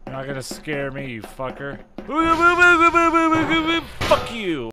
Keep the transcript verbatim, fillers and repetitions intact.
You're not gonna scare me, you fucker. Fuck you!